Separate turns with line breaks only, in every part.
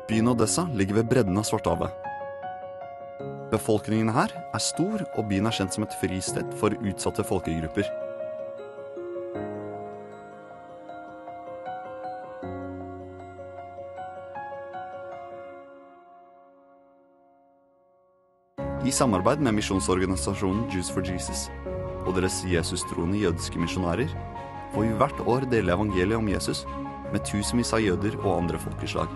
Byen Odessa ligger ved bredden av Svartehavet. Befolkningen her er stor, og byen er kjent som et fristed for utsatte folkegrupper. I samarbeid med misjonsorganisasjonen Jews for Jesus og deres Jesus-troende jødiske misjonærer får vi hvert år dele evangeliet om Jesus med tusenvis av jøder og andre folkeslag.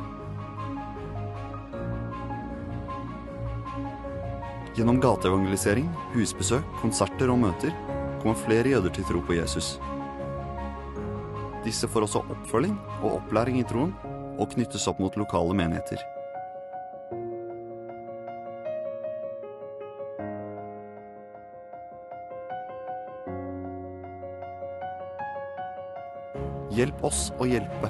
Gjennom gateevangelisering, husbesøk, konserter og møter kommer flere jøder til tro på Jesus. Disse får også oppfølging og opplæring i troen og knyttes opp mot lokale menigheter. Hjelp oss å hjelpe.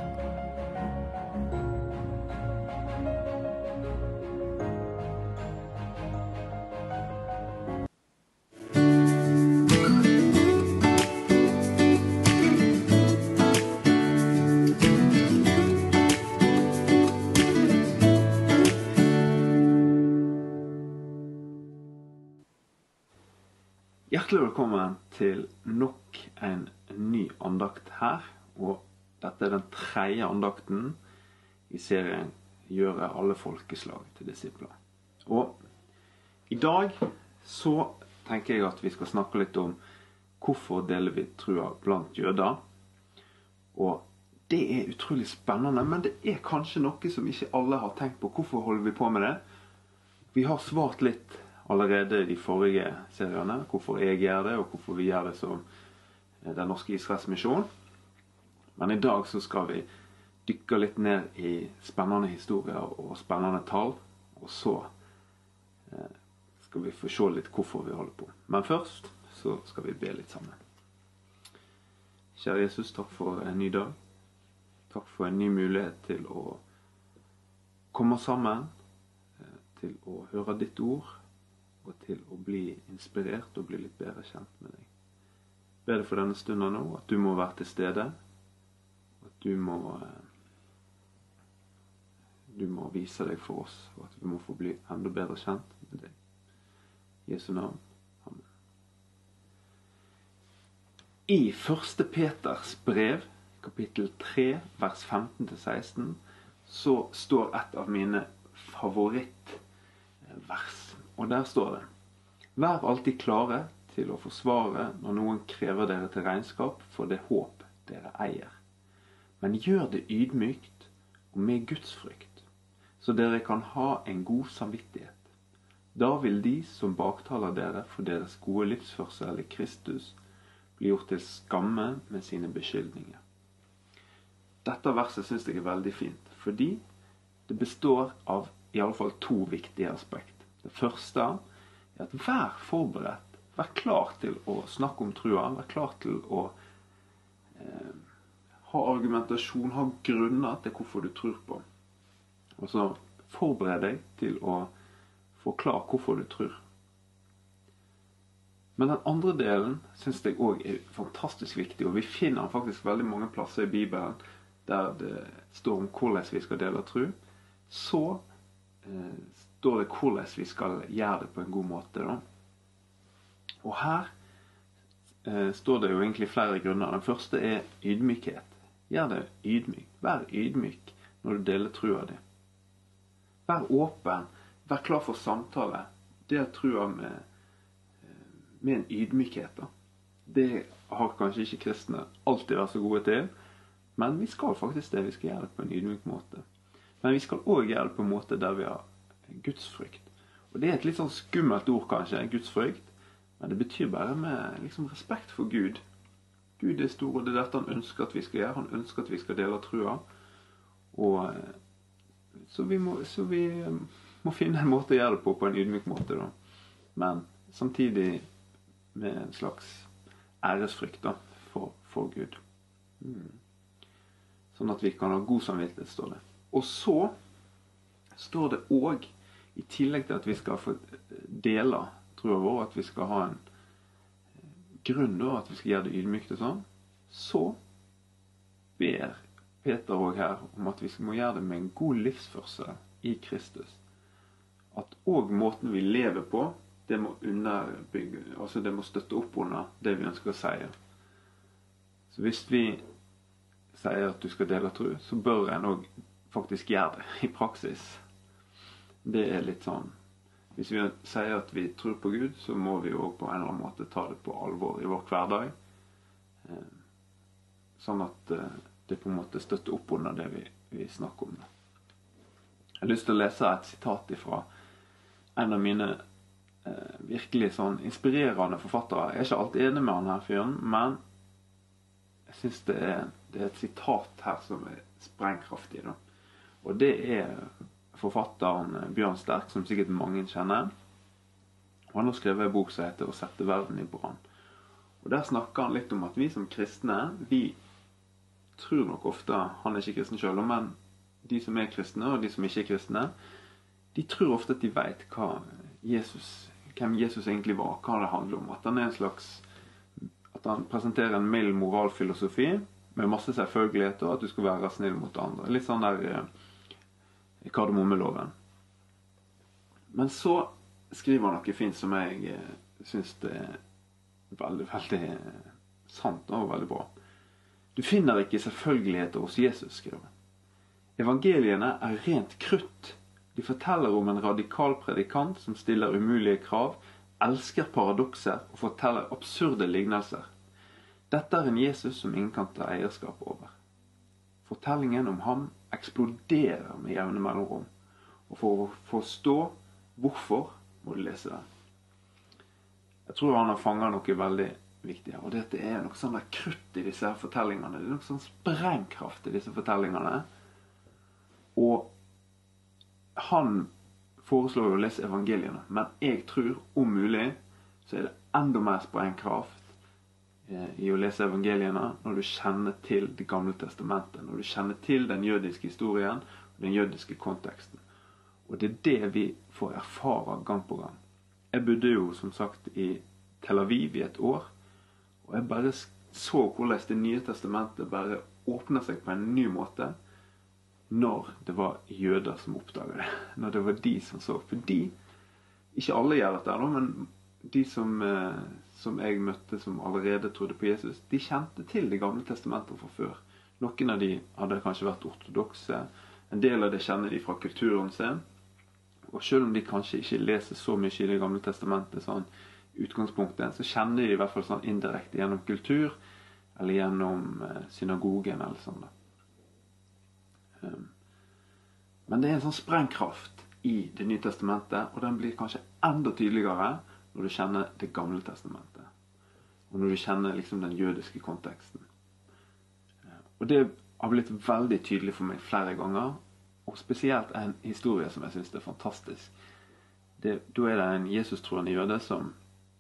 Hjertelig velkommen til nok en ny andakt her, og dette er den 3. andakten i serien Gjøre alle folkeslag til disipler. Og i dag så tenker jeg at vi skal snakke litt om hvorfor deler vi trua blant jøder. Og det er utrolig spennende, men det er kanskje noe som ikke alle har tenkt på. Hvorfor holder vi på med det? Vi har svart litt allerede i de forrige seriene, hvorfor jeg gjør det, og hvorfor vi gjør det som Den norske Israels misjon. Men i dag så skal vi dykke litt ned i spennende historier og spennende tall, og så skal vi få se litt hvorfor vi holder på. Men først så skal vi be litt sammen. Kjære Jesus, takk for en ny dag. Takk for en ny mulighet til å komme sammen, til å høre ditt ord, og til å bli inspirert og bli litt bedre kjent med deg. Be deg for denne stunden nå, at du må være til stede, at du må vise deg for oss, og at vi må få bli enda bedre kjent med deg. I Jesu navn. Amen. I 1. Peters brev, kapittel 3, vers 15-16, så står et av mine favorittvers. Og der står det: Vær alltid klare til å forsvare når noen krever dere til regnskap for det håp dere eier. Men gjør det ydmykt og med Guds frykt, så dere kan ha en god samvittighet. Da vil de som baktaler dere for deres gode livsførsel i Kristus bli gjort til skamme med sine beskyldninger. Dette verset synes jeg er veldig fint, fordi det består av i alle fall 2 viktige aspekt. Det første er at vær forberedt, vær klar til å snakke om trua, vær klar til å ha argumentasjon, ha grunner til hvorfor du tror på. Og så forbered deg til å forklare hvorfor du tror. Men den andre delen synes jeg også er fantastisk viktig, og vi finner faktisk veldig mange plasser i Bibelen der det står om hvordan vi skal dele tro. Så står det hvordan vi skal gjøre det på en god måte. Da. Og her står det jo egentlig flere grunner. Den første er ydmykhet. Gjør det ydmyk. Vær ydmyk når du deler trua di. Vær åpen. Vær klar for samtale. Del trua med en ydmykhet. Da. Det har kanskje ikke kristne alltid vært så gode til, men vi skal faktisk det. Vi skal gjøre det på en ydmyk måte. Men vi skal også gjøre det på en måte der vi har Guds frykt. Og det er et litt sånn skummelt ord kanskje, Guds frykt, men det betyr bare med liksom respekt for Gud. Gud er stor, og det er dette han ønsker at vi skal gjøre. Han ønsker at vi skal dele trua. Og så vi må finne en måte å gjøre det på en ydmyk måte da. Men samtidig med en slags æresfrykt da, for Gud. Sånn at vi kan ha god samvittighet, står det. Og så står det også, i tillegg til at vi skal få dele trua vår, at vi skal ha en grunn da, at vi skal gjøre det ydmykt og sånn, så ber Peter også her om at vi må gjøre det med en god livsførsel i Kristus. At også måten vi lever på, det må underbygge, altså det må støtte opp under det vi ønsker å si. Så hvis vi sier at du skal dele tro, så bør en også faktisk gjøre det i praksis. Det er litt sånn, hvis vi sier at vi tror på Gud, så må vi også på en eller annen måte ta det på alvor i vår hverdag. Sånn at det på en måte støtter opp under det vi snakker om. Jeg har lyst til å lese et sitat fra en av mine virkelig sånn inspirerende forfattere. Jeg er ikke alltid enig med han her fyren, men jeg synes det er et sitat her som er sprengkraftig. Da. Og det er forfatteren Bjørn Sterk, som sikkert mange kjenner. Og han har skrevet en bok som heter «Å sette verden i brann». Og der snakker han litt om at vi som kristne, vi tror nok ofte, han er ikke kristen selv, men de som er kristne og de som ikke er kristne, de tror ofte at de vet hvem Jesus egentlig var, hva det handler om. At han er en slags, at han presenterer en mild moralfilosofi med masse selvfølgelighet og at du skal være snill mot andre. Litt sånn der kardemommeloven. Men så skriver han noe fint som jeg synes det er veldig, veldig sant og veldig bra. Du finner ikke selvfølgeligheter hos Jesus, skriver han. Evangeliene er rent krutt. De forteller om en radikal predikant som stiller umulige krav, elsker paradokser og forteller absurde lignelser. Dette er en Jesus som ingen kan ta eierskap over. Fortellingen om ham eksploderer med jevne mellomrom. Og for å forstå hvorfor må du lese den. Jeg tror han har fanget noe veldig viktig. Og dette er noe sånn der krutt i disse fortellingene. Det er noe sånn sprengkraft i disse fortellingene. Og han foreslår å lese evangeliene. Men jeg tror, om mulig, så er det enda mer sprengkraft i å lese evangeliene når du kjenner til det gamle testamentet. Når du kjenner til den jødiske historien og den jødiske konteksten. Og det er det vi får erfare gang på gang. Jeg bodde jo, som sagt, i Tel Aviv i et år. Og jeg bare så hvordan det nye testamentet bare åpnet seg på en ny måte når det var jøder som oppdaget det. Når det var de som så. Fordi, ikke alle gjør dette, men de som jeg møtte som allerede trodde på Jesus, de kjente til det gamle testamentet fra før. Noen av de hadde kanskje vært ortodokse. En del av det kjenner de fra kulturen sin. Og selv om de kanskje ikke leser så mye i det gamle testamentet, sånn utgangspunktet, så kjenner de i hvert fall sånn indirekte gjennom kultur, eller gjennom synagogen, eller sånn. Men det er en sånn sprengkraft i det nye testamentet, og den blir kanskje enda tydeligere når du kjenner det gamle testamentet. Og når du kjenner liksom den jødiske konteksten. Og det har blitt veldig tydelig for meg flere ganger, og spesielt en historie som jeg synes er fantastisk. Da er det en Jesus-troende jøde som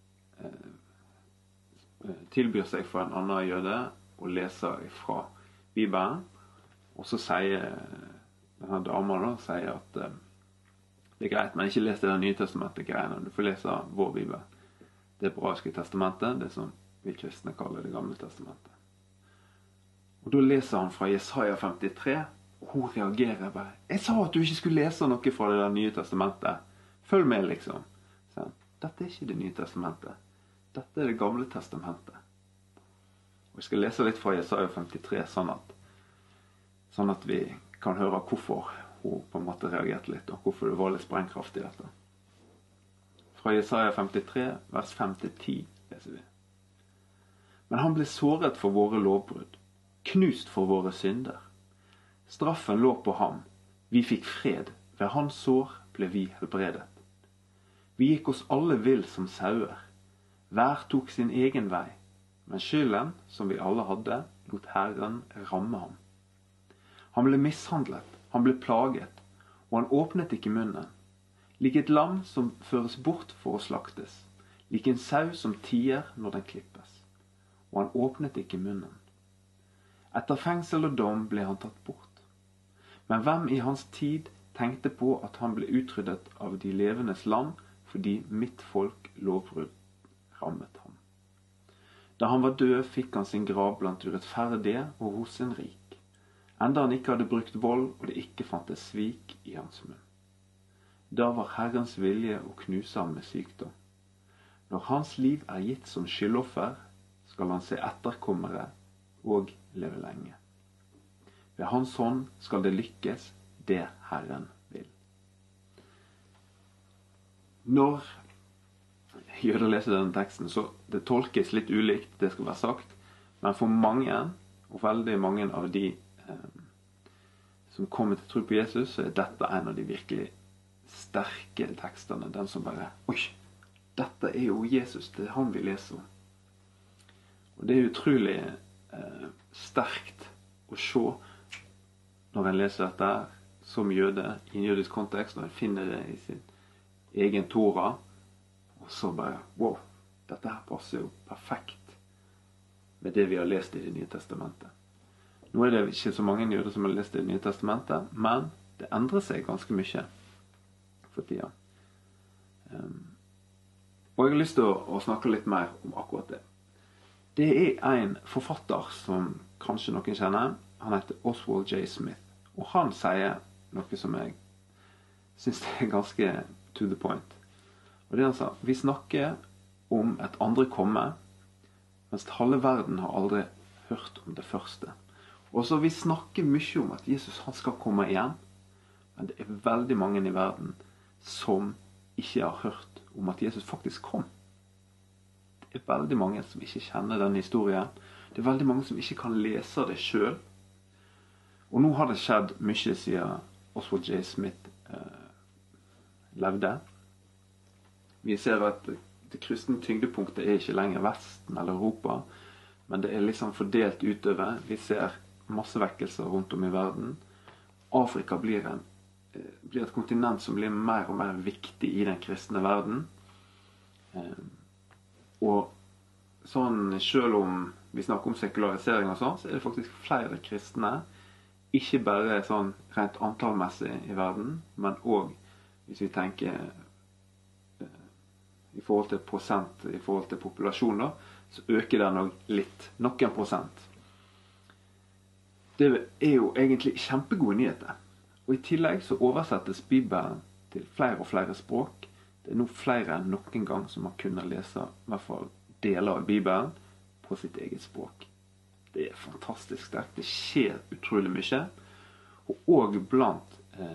tilbyr seg for en annen jøde og leser fra Bibelen. Og så sier denne damen at det er greit, men ikke les det nye testamentet greiene. Du får lese vår Bibel. Det hebraiske testamentet, det som vi kristne kaller det gamle testamentet. Og da leser han fra Jesaja 53, og hun reagerer bare. Jeg sa at du ikke skulle lese noe fra det nye testamentet. Følg med, liksom. Så, dette er ikke det nye testamentet. Dette er det gamle testamentet. Og jeg skal lese litt fra Jesaja 53, sånn at vi kan høre hvorfor hun på en måte reagerte litt, og hvorfor det var litt sprengkraft i dette. Fra Jesaja 53, vers 5-10, leser vi. Men han ble såret for våre lovbrudd, knust for våre synder. Straffen lå på ham, vi fikk fred, ved hans sår ble vi helbredet. Vi gikk oss alle vill som sauer, hver tok sin egen vei, men skylden som vi alle hadde, lot Herren ramme ham. Han ble mishandlet, han ble plaget, og han åpnet ikke munnen. Lik et lam som føres bort for å slaktes, lik en sau som tier når den klippes. Og han åpnet ikke munnen. Etter fengsel og dom ble han tatt bort. Men hvem i hans tid tenkte på at han ble utryddet av de levendes land, fordi mitt folk lovbrudd rammet ham. Da han var død, fikk han sin grav blant urettferdige og hos en rik. enda han ikke hadde brukt vold, og det ikke fantes svik i hans munn. Da var Herrens vilje å knuse ham med sykdom. Når hans liv er gitt som skyldoffer, skal han se etterkommere og leve lenge. Ved hans hånd skal det lykkes det Herren vil. Når jøder leser denne teksten, så det tolkes litt ulikt, det skal være sagt, men for mange, og veldig mange av de som kommer til tro på Jesus, så er dette en av de virkelig sterke tekstene, den som bare, oi, dette er jo Jesus, det er han vi leser om. Og det er utrolig sterkt å se når en leser dette som jøde i en jødisk kontekst, når en finner det i sin egen Torah, og så bare, wow, dette her passer jo perfekt med det vi har lest i Det nye testamentet. Nå er det ikke så mange jøder som har lest Det nye testamentet, men det endrer seg ganske mye for tida. Og jeg har lyst til å snakke litt mer om akkurat det. Det er en forfatter som kanskje noen kjenner. Han heter Oswald J. Smith. Og han sier noe som jeg synes er ganske to the point. Og det han sa, vi snakker om et andre komme, mens halve verden har aldri hørt om det første. Og så vi snakker mye om at Jesus han skal komme igjen, men det er veldig mange i verden som ikke har hørt om at Jesus faktisk kom. Det er veldig mange som ikke kjenner den historien. Det er veldig mange som ikke kan lese det selv. Og nå har det skjedd mye siden Oswald J. Smith levde. Vi ser at det kristne tyngdepunktet er ikke lenger Vesten eller Europa, men det er liksom fordelt utover. Vi ser masse vekkelser rundt om i verden. Afrika blir et kontinent som blir mer og mer viktig i den kristne verden. Og sånn, selv om vi snakker om sekularisering og sånn, så er det faktisk flere kristne, ikke bare sånn rent antallmessig i verden, men også hvis vi tenker i forhold til prosent, i forhold til populasjon da, så øker den også litt, noen prosent. Det er jo egentlig kjempegode nyheter. Og i tillegg så oversettes Bibelen til flere og flere språk. Det er nå flere enn noen gang som har kunnet lese i hvert fall deler av Bibelen på sitt eget språk. Det er fantastisk sterkt. Det skjer utrolig mye. Og også blant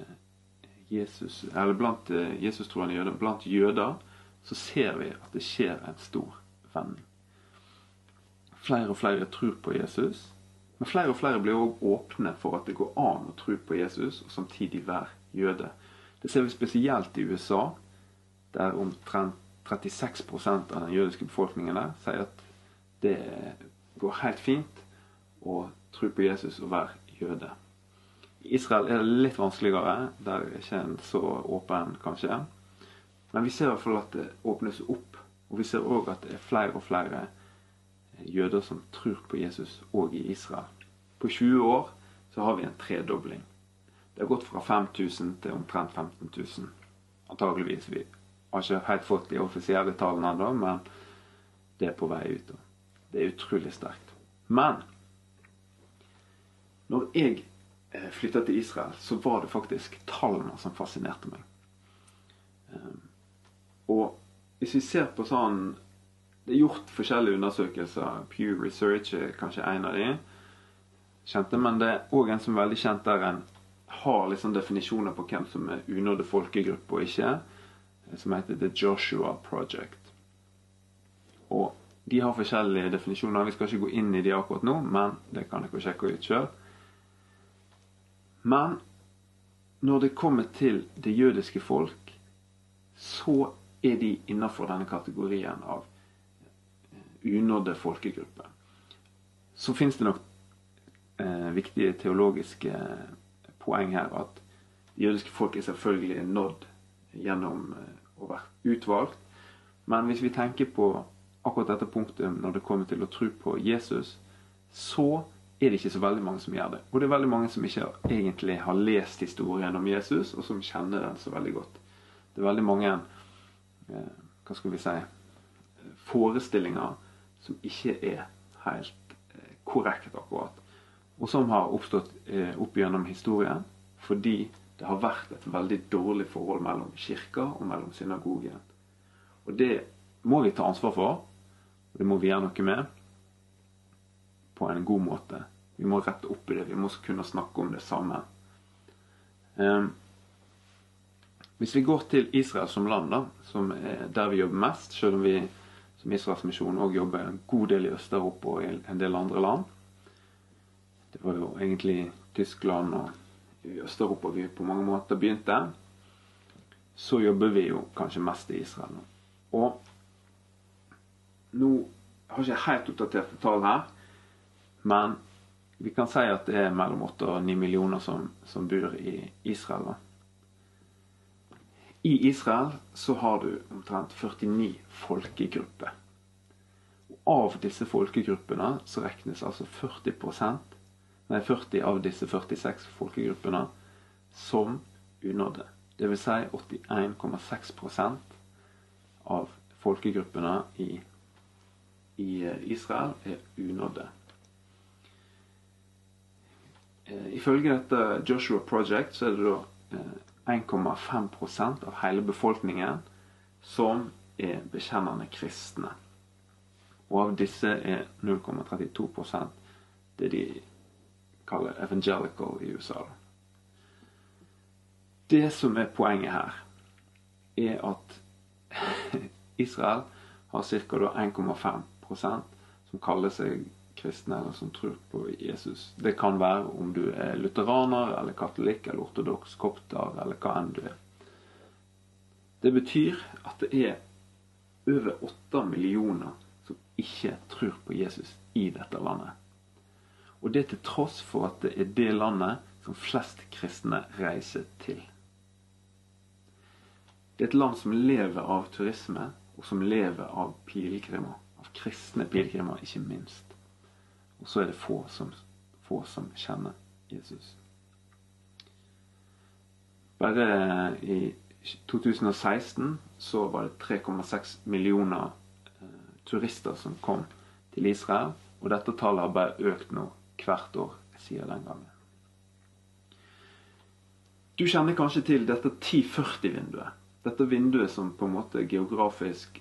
Jesus-troende jøder, blant jøder, så ser vi at det skjer en stor vending. Flere og flere tror på Jesus, men flere og flere blir også åpne for at det går an å tro på Jesus og samtidig være jøde. Det ser vi spesielt i USA, der omtrent 36% av den jødiske befolkningen der sier at det går helt fint å tro på Jesus og være jøde. I Israel er det litt vanskeligere, der er ikke en så åpen kanskje. Men vi ser i hvert fall at det åpnes opp, og vi ser også at det er flere og flere jøder som tror på Jesus også i Israel. På 20 år så har vi en tredobling. Det har gått fra 5000 til omtrent 15 000. Antageligvis. Vi har ikke helt fått de offisielle tallene enda, men det er på vei ut. Det er utrolig sterkt. Men når jeg flyttet til Israel, så var det faktisk tallene som fascinerte meg. Og hvis vi ser på sånn, det er gjort forskjellige undersøkelser, Pew Research er kanskje en av de kjente, men det er også en som er veldig kjent der en har liksom definisjoner på hvem som er unådde folkegruppe og ikke, som heter The Joshua Project. Og de har forskjellige definisjoner, vi skal ikke gå inn i de akkurat nå, men det kan dere sjekke ut selv. Men når det kommer til det jødiske folk, så er de innenfor denne kategorien av unådde folkegrupper. Så finnes det nok viktige teologiske poeng her, at det jødiske folk er selvfølgelig nådd gjennom å være utvalgt. Men hvis vi tenker på akkurat dette punktet når det kommer til å tro på Jesus, så er det ikke så veldig mange som gjør det. Og det er veldig mange som ikke egentlig har lest historien om Jesus, og som kjenner den så veldig godt. Det er veldig mange, hva skal vi si, forestillinger som ikke er helt korrekt akkurat og som har oppstått opp gjennom historien, fordi det har vært et veldig dårlig forhold mellom kirka og mellom synagogen. Og det må vi ta ansvar for, og det må vi gjøre noe med på en god måte. Vi må rette opp i det, vi må kunne snakke om det sammen. Hvis vi går til Israel som land, da, som er der vi jobber mest, selv om vi som Israels misjon også jobber en god del i Østeuropa og i en del andre land. Det var jo egentlig Tyskland og i Østeuropa vi på mange måter begynte. Så jobber vi jo kanskje mest i Israel nå. Og nå har jeg ikke helt oppdaterte tall her, men vi kan si at det er mellom 8 og 9 millioner som bor i Israel. Da. I Israel så har du omtrent 49 folkegrupper. Og av disse folkegruppene så regnes altså 40 av disse 46 folkegruppene som unådde. Det vil si 81,6% av folkegruppene i Israel er unådde. Ifølge dette Joshua Project så er det da 1,5% av hele befolkningen som er bekjennende kristne. Og av disse er 0,32% det de kaller evangelical i USA. Det som er poenget her, er at Israel har ca. 1,5% som kaller seg kristne, eller som tror på Jesus. Det kan være om du er lutheraner, eller katolikk, eller ortodoks, kopter, eller hva enn du er. Det betyr at det er over 8 millioner som ikke tror på Jesus i dette landet. Og det til tross for at det er det landet som flest kristne reiser til. Det er et land som lever av turisme, og som lever av pilgrimer, av kristne pilgrimer ikke minst. Og så er det få som kjenner Jesus. Bare i 2016 så var det 3,6 millioner turister som kom til Israel, og dette tallet har bare økt nå hvert år siden den gangen. Du kjenner kanskje til dette 1040-vinduet. Dette vinduet som på en måte geografisk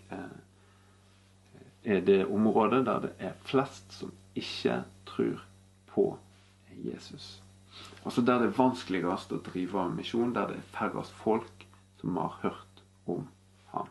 er det området der det er flest som ikke tror på Jesus. Altså der det er vanskeligast å drive av misjon, der det er færrest folk som har hørt om ham.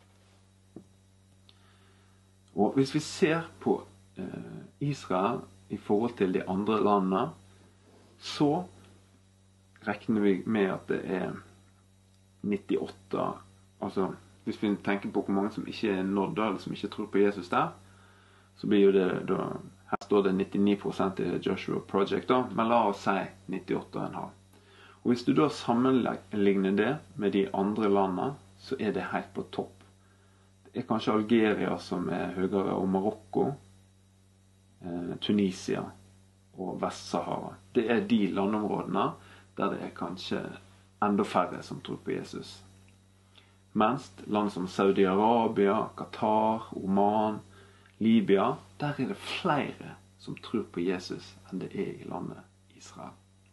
Og hvis vi ser på Israel i forhold til de andre landene, så regner vi med at det er 98, altså hvis vi tenker på hvor mange som ikke er nådd, eller som ikke tror på Jesus der, så blir jo det da, her står det 99% i Joshua Project da, men la oss si 98,5. Og hvis du da sammenligner det med de andre landene, så er det helt på topp. Det er kanskje Algeria som er høyere, og Marokko, Tunisia og Vest-Sahara. Det er de landområdene der det er kanskje enda færre som tror på Jesus. Mens land som Saudi-Arabia, Qatar, Oman, Libya, der er det flere som tror på Jesus enn det er i landet Israel.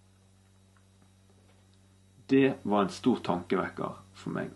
Det var en stor tankevekker for meg.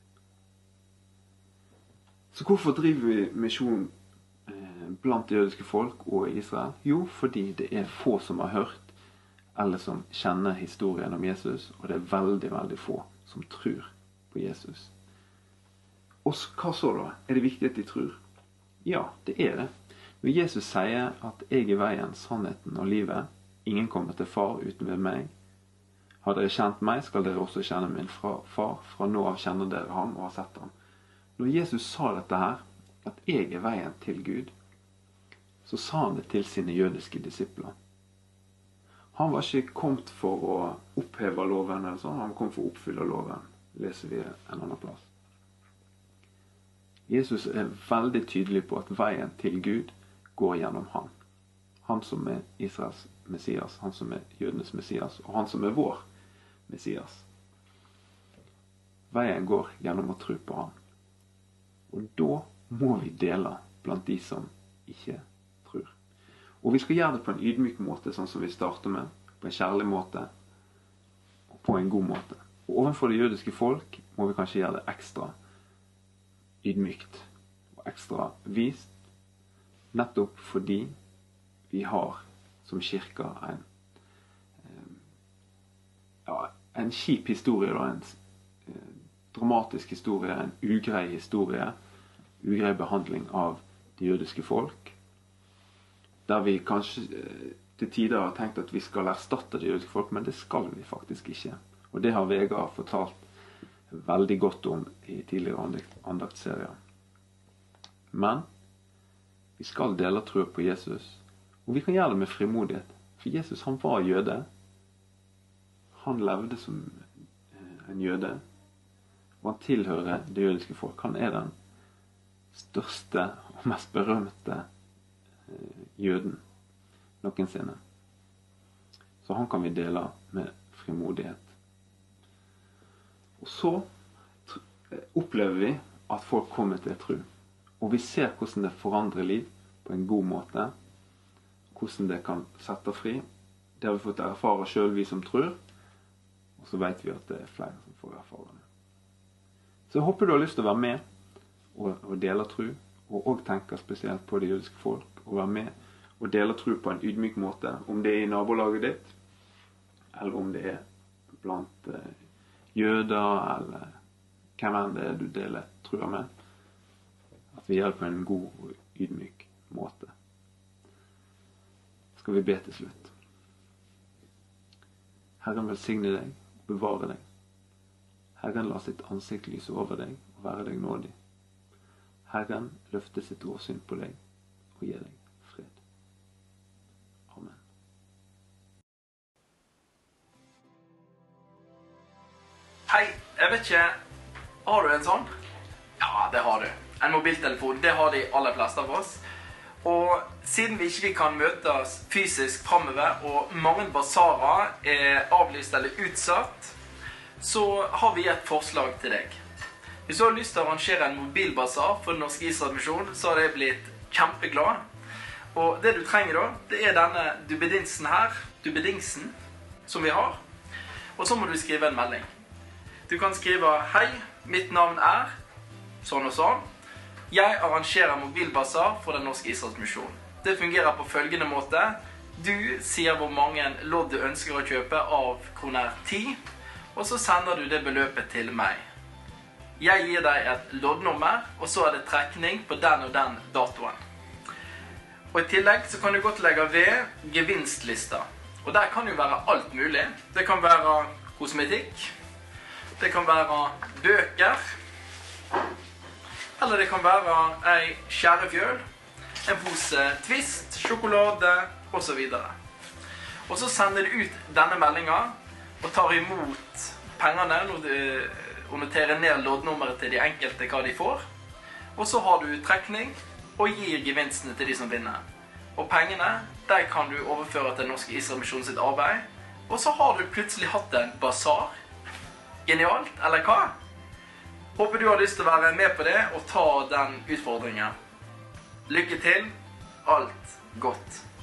Så hvorfor driver vi misjon blant det jødiske folk og i Israel? Jo, fordi det er få som har hørt eller som kjenner historien om Jesus, og det er veldig, veldig få som tror på Jesus. Og hva så da? Er det viktig at de tror? Ja, det er det. Når Jesus sier at jeg er veien, sannheten og livet, ingen kommer til far uten ved meg. Har dere kjent meg, skal dere også kjenne min far. Fra nå av kjenner dere ham og har sett ham. Når Jesus sa dette her, at jeg er veien til Gud, så sa han det til sine jødiske disipler. Han var ikke kommet for å oppheve loven, eller sånn. Han kom for å oppfylle loven, leser vi en annen plass. Jesus er veldig tydelig på at veien til Gud går gjennom han. Han som er Israels Messias, han som er jødenes Messias, og han som er vår Messias. Veien går gjennom å tro på han. Og da må vi dele blant de som ikke tror. Og vi skal gjøre det på en ydmyk måte, sånn som vi starter med, på en kjærlig måte, og på en god måte. Og overfor det jødiske folk må vi kanskje gjøre det ekstra ydmykt, og ekstra vist, nettopp fordi vi har som kirke en kjip historie, en dramatisk historie, en ugrei historie, ugrei behandling av det jødiske folk, der vi kanskje til tider har tenkt at vi skal erstatte det jødiske folk, men det skal vi faktisk ikke. Og det har Vegard fortalt veldig godt om i tidligere andaktserier. Men vi skal dele tro på Jesus, og vi kan gjøre det med frimodighet. For Jesus, han var jøde. Han levde som en jøde, og han tilhører det jødiske folk. Han er den største og mest berømte jøden noensinne. Så han kan vi dele med frimodighet. Og så opplever vi at folk kommer til tro. Og vi ser hvordan det forandrer liv på en god måte. Hvordan det kan sette fri. Det har vi fått erfare selv, vi som tror. Og så vet vi at det er flere som får erfare det. Så jeg håper du har lyst til å være med og dele tro. Og også tenke spesielt på det jødiske folk. Og være med og dele tro på en ydmyk måte. Om det er i nabolaget ditt, eller om det er blant jøder, eller hvem enn det er du deler troa med. At vi gjør det på en god og ydmyk måte. Skal vi be til slutt. Herren velsigne deg og bevare deg. Herren la sitt ansikt lyse over deg og være deg nådig. Herren løfte sitt åsyn på deg og gi deg fred. Amen.
Hei, jeg vet ikke, har du en sånn? Ja, det har du. En mobiltelefon, det har de aller fleste av oss. Og siden vi ikke kan møtes fysisk fremover, og mange basarer er avlyst eller utsatt, så har vi et forslag til deg. Hvis du har lyst til å arrangere en mobilbasar for Den norske Israel-misjon, så har jeg blitt kjempeglad. Og det du trenger da, det er denne dubbedingsen her, dubbedingsen som vi har. Og så må du skrive en melding. Du kan skrive: hei, mitt navn er sånn og sånn. Jeg arrangerer mobilbasar for Den norske Israel-misjon. Det fungerer på følgende måte. Du sier hvor mange lodd du ønsker å kjøpe av kroner 10, og så sender du det beløpet til meg. Jeg gir deg et loddnummer, og så er det trekning på den og den datoen. Og i tillegg så kan du godt legge ved gevinstlister. Og der kan jo være alt mulig. Det kan være kosmetikk, det kan være bøker, eller det kan være ei skjærefjøl, en pose Twist, sjokolade og så videre. Og så sender du ut denne meldingen og tar imot pengene og noterer ned loddnummeret til de enkelte hva de får. Og så har du trekning og gir gevinstene til de som vinner. Og pengene, de kan du overføre til Den norske Israel-misjon sitt arbeid. Og så har du plutselig hatt en basar. Genialt, eller hva? Håper du har lyst til å være med på det og ta den utfordringen. Lykke til. Alt godt.